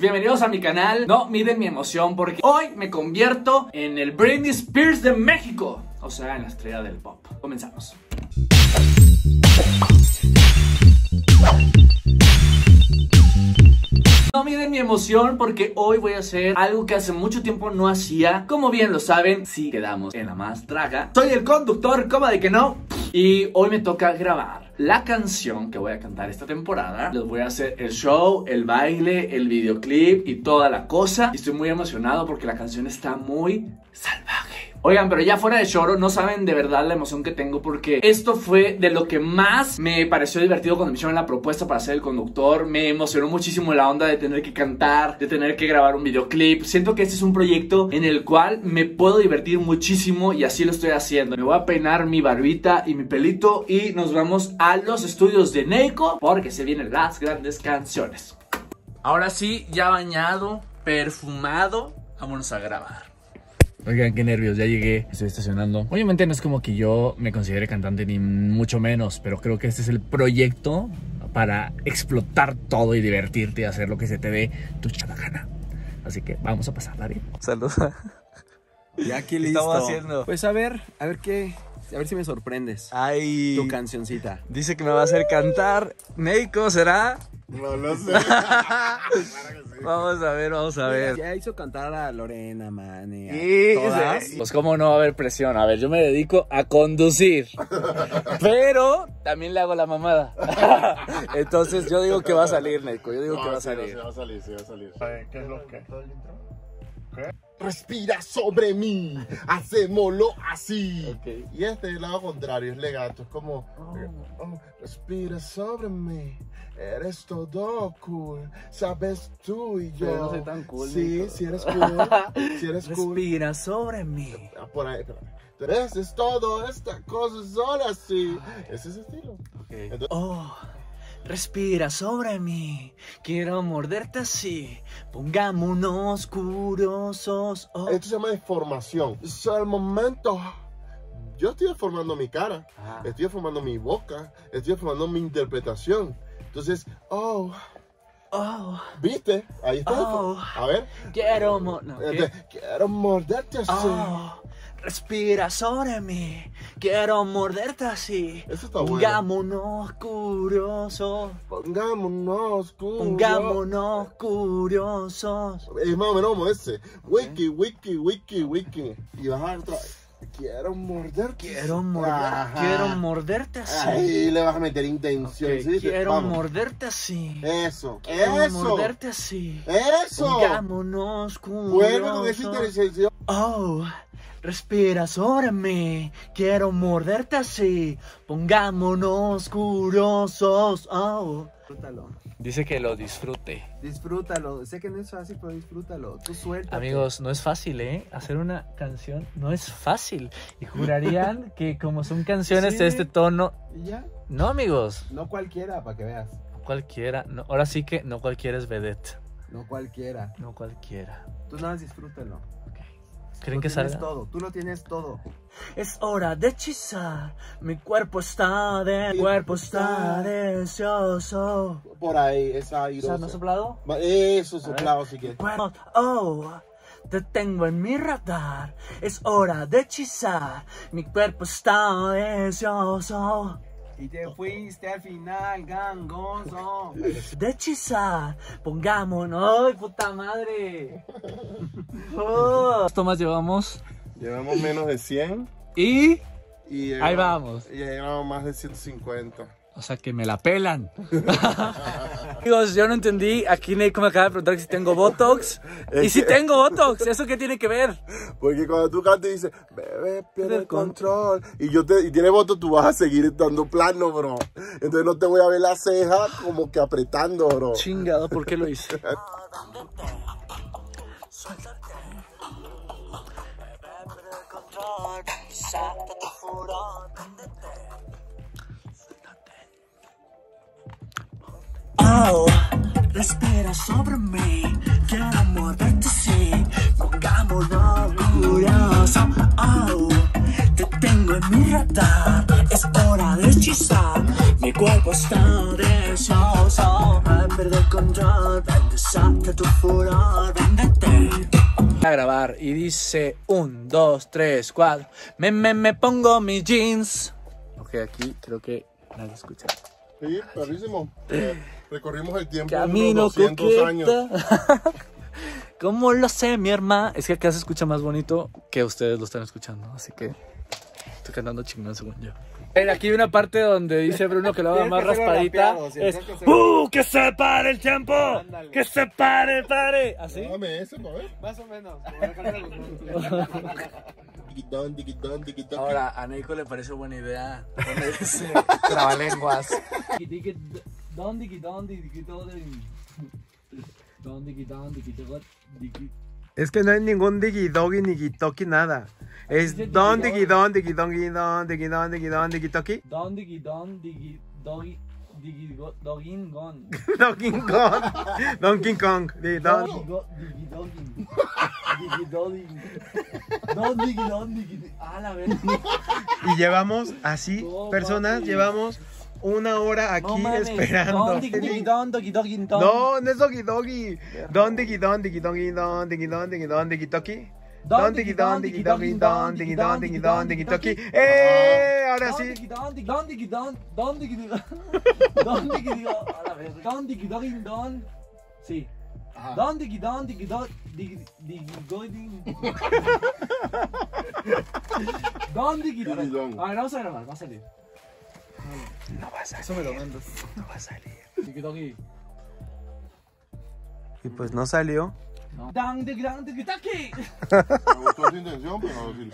bienvenidos a mi canal. No miden mi emoción porque hoy me convierto en el Britney Spears de México, o sea, en la estrella del pop. Comenzamos. No miden mi emoción porque hoy voy a hacer algo que hace mucho tiempo no hacía. Como bien lo saben, si quedamos en la más draga, soy el conductor, ¿cómo de que no? Y hoy me toca grabar la canción que voy a cantar esta temporada. Les voy a hacer el show, el baile, el videoclip y toda la cosa. Y estoy muy emocionado porque la canción está muy salvaje. Oigan, pero ya fuera de choro, no saben de verdad la emoción que tengo porque esto fue de lo que más me pareció divertido cuando me hicieron la propuesta para ser el conductor. Me emocionó muchísimo la onda de tener que cantar, de tener que grabar un videoclip. Siento que este es un proyecto en el cual me puedo divertir muchísimo y así lo estoy haciendo. Me voy a peinar mi barbita y mi pelito y nos vamos a los estudios de Neiko porque se vienen las grandes canciones. Ahora sí, ya bañado, perfumado, vámonos a grabar. Oigan, qué nervios, ya llegué, estoy estacionando. Obviamente no es como que yo me considere cantante ni mucho menos, pero creo que este es el proyecto para explotar todo y divertirte y hacer lo que se te dé tu chada gana. Así que vamos a pasarla bien. Saludos. Ya aquí listo. ¿Qué estamos haciendo? Pues a ver qué, a ver si me sorprendes. Ay, tu cancioncita. dice que me va a hacer cantar. Neiko, ¿será? No lo sé. Vamos a ver. Ya hizo cantar a Lorena, Mane, Sí, todas. pues cómo no va a haber presión. A ver, yo me dedico a conducir, pero también le hago la mamada. Entonces yo digo que va a salir, Neiko. Yo digo que va a salir. Sí va a salir, sí va a salir. ¿Qué es lo que? Respira sobre mí, hacémoslo así. Okay. Y este es el lado contrario, es legato, es como respira sobre mí, eres todo cool, sabes tú y yo. Pero no soy tan cool. Sí, Nico. si eres cool, si eres cool. Respira sobre mí. Por ahí, espérame. Tú eres todo, esta cosa sola así. Ese es el estilo. Okay. Entonces, Oh, respira sobre mí. Quiero morderte así. Pongámonos curiosos. Oh. esto se llama deformación. Es el momento. Yo estoy deformando mi cara, estoy deformando mi boca, estoy deformando mi interpretación. Entonces, Oh, ¿viste? Ahí está. Oh. A ver. quiero ¿qué? Quiero morderte así. Oh, respira sobre mí. Quiero morderte así. Eso está bueno. Pongámonos curiosos. Pongámonos curiosos. Pongámonos curiosos. Es más o menos como ese. Wiki, wiki, wiki, wiki. Y vas a otra vez. Quiero morderte. Quiero Ajá. morderte así. Ahí le vas a meter intención. Ok, ¿sí? quiero Vamos. morderte así. Eso. Quiero Eso. morderte así. Eso. Pongámonos Vuelve con esa curiosos. intención. Oh, respira sobre mí. Quiero morderte así. Pongámonos curiosos. Oh. Disfrútalo. Dice que lo disfrute. Disfrútalo. Sé que no es fácil, pero disfrútalo. Tú suelta. Amigos, no es fácil, ¿eh? Hacer una canción no es fácil. Y jurarían que como son canciones Sí. de este tono... Y ya. No, amigos. No cualquiera, para que veas. Cualquiera. No, ahora sí que no cualquiera es vedette. No cualquiera. No cualquiera. Tú nada más disfrútalo. ¿Creen Lo que tienes salga? todo. Tú lo tienes todo. Es hora de hechizar. Mi cuerpo está deseoso. Por ahí, esa ¿O airosa. sea, no soplado? Eso, soplado, si quieres. Cuerpo, oh, te tengo en mi radar. Es hora de hechizar. Mi cuerpo está deseoso. Y te fuiste al final, gangoso. De hechizar. Pongámonos. ¡Ay, puta madre! ¿Cuántas tomas llevamos? Llevamos menos de 100 Y... y ahí vamos. Y llevamos más de 150. O sea que me la pelan. Amigos, yo no entendí. Aquí Neiko me acaba de preguntar si tengo Botox. Y si tengo Botox, ¿eso qué tiene que ver? Porque cuando tú cantas y dices, bebé, pierde el control. Y tienes voto, tú vas a seguir dando plano, bro. Entonces no te voy a ver la ceja como que apretando, bro. Chingado, ¿por qué lo hice? Oh, respira sobre mí. Quiero morderte así. Pongámonos curioso. Oh, te tengo en mi radar. Es hora de hechizar. Mi cuerpo está deseoso. Al perder control, ven, desata tu furor, véndete. A grabar y dice 1, 2, 3, 4. Me pongo mis jeans. Ok, aquí creo que nadie escucha. Sí, perrísimo. Recorrimos el tiempo Camino unos 200 años. ¿Cómo lo sé, mi hermana? Es que acá se escucha más bonito que ustedes lo están escuchando. Así que estoy cantando chingón según yo. Aquí hay una parte donde dice Bruno que lo haga más raspadita. ¡Que se pare el tiempo! Ándale. ¡Que se pare! ¿Así? Dame ese, pa' ver. Más o menos. Tiquitón, tiquitón, tiquitón. Ahora, a Neiko le parece buena idea poner ese trabalenguas. Es que no hay ningún digidoggy ni gitoki nada. Es don digidon digidongi don digidon digidon digitoki. Don digi doggy dogin gon. Donkey Kong. Donkey Kong. Di don. A la vez. Y llevamos así, personas, llevamos una hora aquí esperando. No, no es doggy doggy. Don digidon digidongi don digidon digidon digitoki. Don digidon digidongi don digidon digidon digitoki. Ahora sí. Sí. Digidón. A ver, vamos a grabar, va a salir. No va a salir. Eso me lo mandas. No va a salir. Y pues no salió. No. Me gustó su intención, pero sí.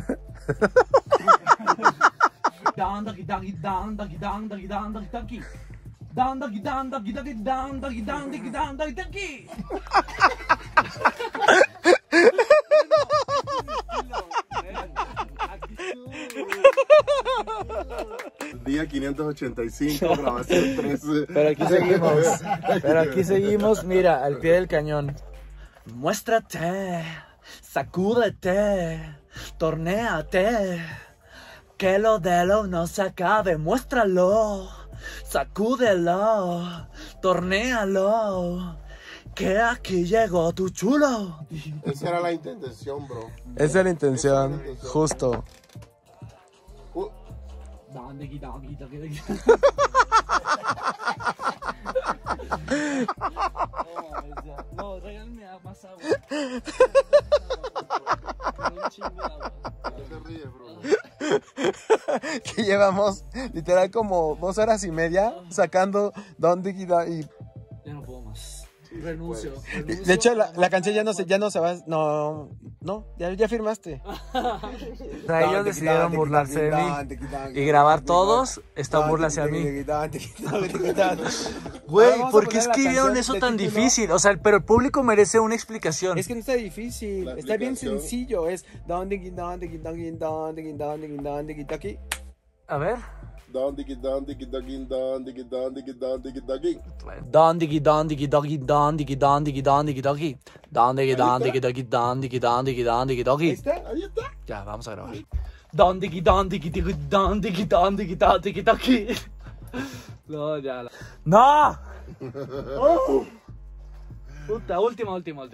Día 585, grabación 13. Pero aquí seguimos, mira, al pie del cañón. Muéstrate, sacúdete, tornéate, que lo de lo no se acabe. Muéstralo, sacúdelo, tornéalo, que aquí llegó tu chulo. Esa era la intención, bro. Esa es la intención, justo. No, regálenme más agua. Que llevamos literal como 2 horas y media sacando Don Digida y Ya no puedo más. Renuncio. de hecho la canción ya no se va. No, ya firmaste. Ellos decidieron burlarse de mí y grabar todos esta burla hacia mí. Güey, ¿por qué escribieron eso tan difícil? O sea, pero el público merece una explicación. Es que no está difícil, está bien sencillo. Es Don Digidon. A ver. Don digi don digi doggy don digi don digi don digi doggy. Don digi don digi doggy don digi don digi don digi doggy. Don digi don digi doggy don digi don digi don digi doggy. Ahí está. Ya, vamos a grabar. Don digi don digi digi don digi don digi don digi doggy. No, ya. ¡No! Puta, última.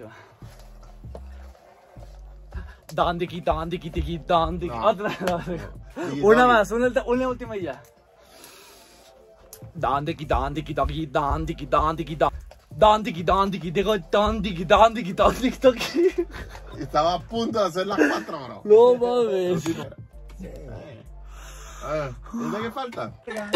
Don digi don digi digi don digi. Otra. Una más, una última y ya. Don digi don digi doggy don digi don digi don. Don digi don digi digi don digi don digi don digi doggy. Estaba a punto de hacer las 4, bro. No mames. A ver, ¿dónde qué falta?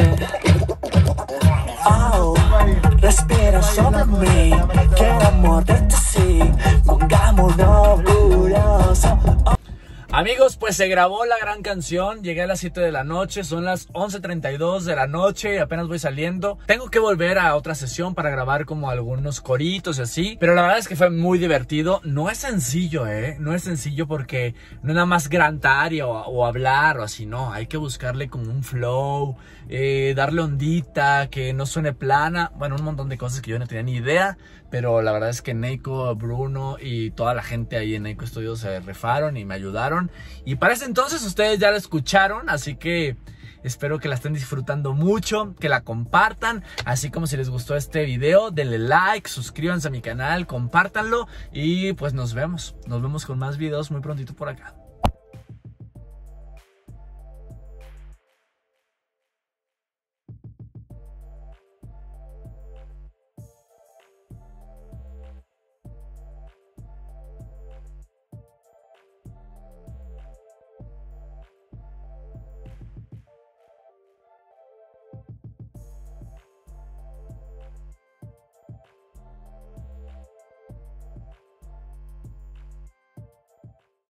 Oh, respira sobre mí, quiero morderte así, pongámonos curioso. Amigos, pues se grabó la gran canción. Llegué a las 7 de la noche, son las 11:32 de la noche y apenas voy saliendo. Tengo que volver a otra sesión para grabar como algunos coritos y así, pero la verdad es que fue muy divertido. No es sencillo, no es sencillo porque no es nada más cantar o hablar o así, no. Hay que buscarle como un flow, darle ondita, que no suene plana. Bueno, un montón de cosas que yo no tenía ni idea. Pero la verdad es que Neiko, Bruno y toda la gente ahí en Neiko Studios se rifaron y me ayudaron. Y para ese entonces ustedes ya lo escucharon, así que Espero que la estén disfrutando mucho, que la compartan, así como si les gustó este video, denle like, suscríbanse a mi canal, compártanlo y pues nos vemos con más videos muy prontito por acá.